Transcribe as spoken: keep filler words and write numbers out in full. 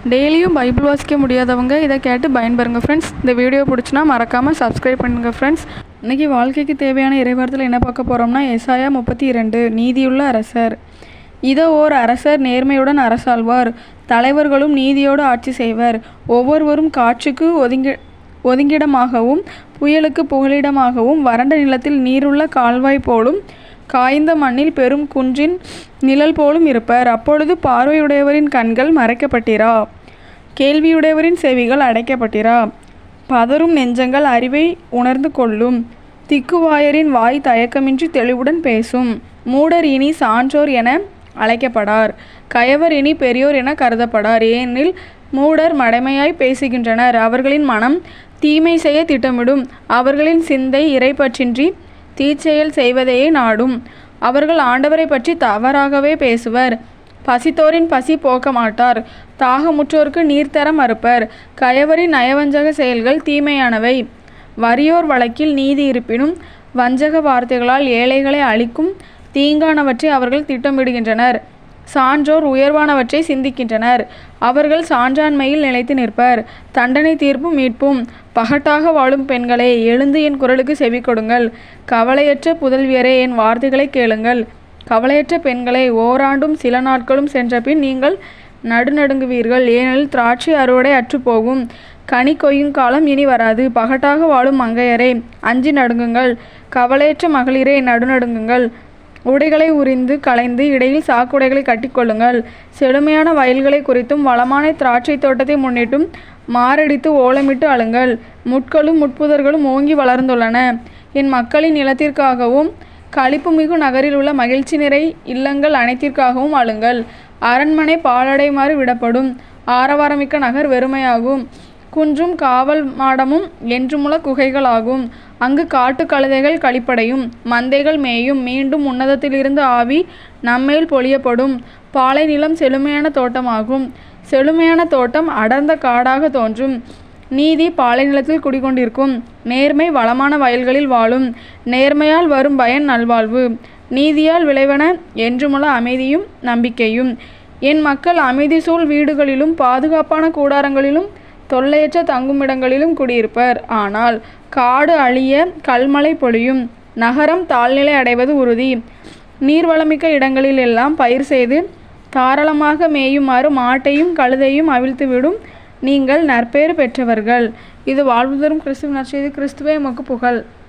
டெய்லியும் பைபிள் வாசிக்க முடியாதவங்க இதை கேட்டு பயன்பெறுங்க ஃப்ரெண்ட்ஸ். இந்த வீடியோ பிடிச்சினா மறக்காமல் சப்ஸ்கிரைப் பண்ணுங்க ஃப்ரெண்ட்ஸ். இன்றைக்கி வாழ்க்கைக்கு தேவையான இறைவார்த்தையில் என்ன பார்க்க போகிறோம்னா, எசாயா முப்பத்தி இரண்டு. நீதியுள்ள அரசர். இதோ ஓர் அரசர் நேர்மையுடன் அரசாழ்வார், தலைவர்களும் நீதியோடு ஆட்சி செய்வர். ஒவ்வொருவரும் காற்றுக்கு ஒதுங்கி ஒதுங்கிடமாகவும் புயலுக்கு புகலிடமாகவும் வறண்ட நிலத்தில் நீருள்ள கால்வாய் போலும் காய்ந்த மண்ணில் பெரும் குன்றின் நிழல் போலும் இருப்பர். அப்பொழுது பார்வையுடையவரின் கண்கள் மறைக்கப்பட்டிரா, கேள்வியுடையவரின் செவிகள் அடைக்கப்பட்டிரா. பதறும் நெஞ்சங்கள் அறிவை உணர்ந்து கொள்ளும். திக்குவாயரின் வாய் தயக்கமின்றி தெளிவுடன் பேசும். மூடர் இனி சான்றோர் என அழைக்கப்படார், கயவர் இனி பெரியோர் என கருதப்படார். ஏனெனில் மூடர் மடைமையாய் பேசுகின்றனர், அவர்களின் மனம் தீமை செய்ய திட்டமிடும். அவர்களின் சிந்தை இறைப்பற்றின்றி தீச்செயல் செய்வதையே நாடும். அவர்கள் ஆண்டவரை பற்றி தவறாகவே பேசுவர். பசித்தோரின் பசி போக்க மாட்டார், தாகமுற்றோருக்கு நீர்த்தர மறுப்பர். கயவரின் நயவஞ்சக செயல்கள் தீமையானவை. வறியோர் வழக்கில் நீதி இருப்பினும் வஞ்சக வார்த்தைகளால் ஏழைகளை அழிக்கும் தீங்கானவற்றை அவர்கள் திட்டமிடுகின்றனர். சான்றோர் உயர்வானவற்றை சிந்திக்கின்றனர், அவர்கள் சான்றாண்மையில் நிலைத்து நிற்பர். தண்டனை தீர்ப்பும் மீட்பும். பகட்டாக வாழும் பெண்களே, எழுந்து என் குரலுக்கு செவி கொடுங்கள். கவலையற்ற புதல்வியரே, என் வார்த்தைகளை கேளுங்கள். கவலையற்ற பெண்களே, ஓராண்டும் சில நாட்களும் சென்ற பின் நீங்கள் நடுநடுங்குவீர்கள். ஏனெனில் திராட்சை அறுவடை அற்றுப்போகும், கனி கொய்யும் காலம் இனி வராது. பகட்டாக வாழும் மங்கையரே, அஞ்சி நடுங்குங்கள். கவலையற்ற மகளிரே, நடுநடுங்குங்கள். உடைகளை உரிந்து களைந்து இடையில் சாக்குடைகளை கட்டிக்கொள்ளுங்கள். செழுமையான வயல்களை குறித்தும் வளமான திராட்சை தோட்டத்தை முன்னிட்டும் மாரடித்து ஓலமிட்டு அழுங்கள். முட்களும் முட்புதர்களும் ஓங்கி வளர்ந்துள்ளன. என் மக்களின் நிலத்திற்காகவும் களிப்புமிகு நகரில் உள்ள மகிழ்ச்சி நிறை இல்லங்கள் அனைத்திற்காகவும் அழுங்கள். அரண்மனை பாழடைமாறு விடப்படும், ஆரவாரமிக்க நகர் வெறுமையாகும். குன்றும் காவல் மாடமும் என்றுமுள்ள குகைகளாகும். அங்கு காட்டு கழுதைகள் கழிப்படையும், மந்தைகள் மேயும். மீண்டும் உன்னதத்திலிருந்து ஆவி நம்மேல் பொழியப்படும். பாலை நிலம் செழுமையான தோட்டமாகும். செழுமையான தோட்டம் அடர்ந்த காடாக தோன்றும். நீதி பாலை நிலத்தில் குடிகொண்டிருக்கும். நேர்மை வளமான வயல்களில் வாழும். நேர்மையால் வரும் பயன் நல்வாழ்வு. நீதியால் விளைவன என்றுமுள்ள அமைதியும் நம்பிக்கையும். என் மக்கள் அமைதி சூழ் வீடுகளிலும் பாதுகாப்பான கூடாரங்களிலும் தொல்லையற்ற தங்குமிடங்களிலும் குடியிருப்பர். ஆனால் காடு அழிய கல்மழை பொழியும், நகரம் தாழ்நிலை அடைவது உறுதி. நீர்வளமிக்க இடங்களில் எல்லாம் பயிர் செய்து தாராளமாக மேயுமாறு மாட்டையும் கழுதையும் அவிழ்த்துவிடும் நீங்கள் நற்பேறு பெற்றவர்கள். இது வாழ்வு தரும் கிறிஸ்துவின் நற்செய்தி. கிறிஸ்துவே உமக்கு புகழ்.